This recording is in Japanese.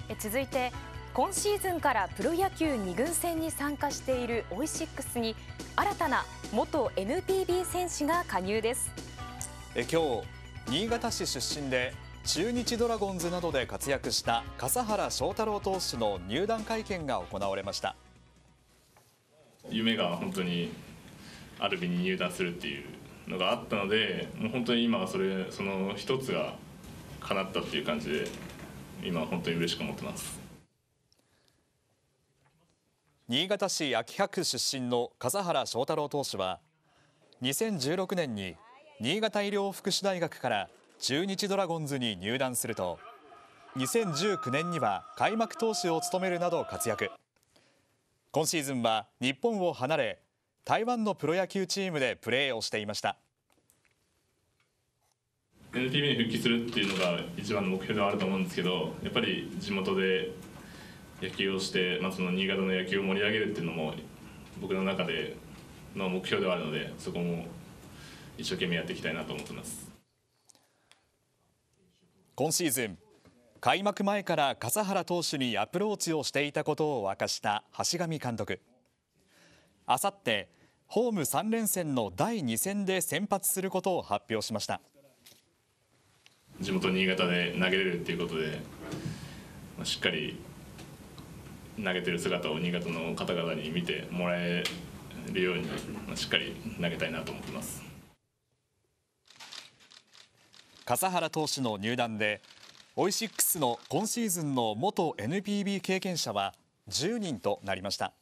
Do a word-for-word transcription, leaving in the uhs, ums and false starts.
え続いて今シーズンからプロ野球に軍戦に参加しているオイシックスに新たな元 エヌピービー 選手が加入です。 え今日新潟市出身で中日ドラゴンズなどで活躍した笠原翔太郎投手の入団会見が行われました。 夢が本当にアルビに入団するっていうのがあったので、もう本当に今はそれその一つが叶ったっていう感じで、今は本当に嬉しく思ってます。 新潟市秋葉区出身の笠原翔太郎投手はにせんじゅうろくねんに新潟医療福祉大学から中日ドラゴンズに入団すると、にせんじゅうきゅうねんには開幕投手を務めるなど活躍。今シーズンは日本を離れ台湾のプロ野球チームでプレーをしていました。 エヌピービー に復帰するっていうのが一番の目標ではあると思うんですけど、やっぱり地元で野球をして、まあ、その新潟の野球を盛り上げるっていうのも僕の中での目標ではあるので、そこも一生懸命やっていきたいなと思ってます。 今シーズン開幕前から笠原投手にアプローチをしていたことを明かした橋上監督。あさってホームさん連戦のだいに戦で先発することを発表しました。 地元新潟で投げれるっていうことで、しっかり投げてる姿を新潟の方々に見てもらえるようにしっかり投げたいなと思ってます。 笠原投手の入団でオイシックスの今シーズンの元 エヌピービー 経験者はじゅうにんとなりました。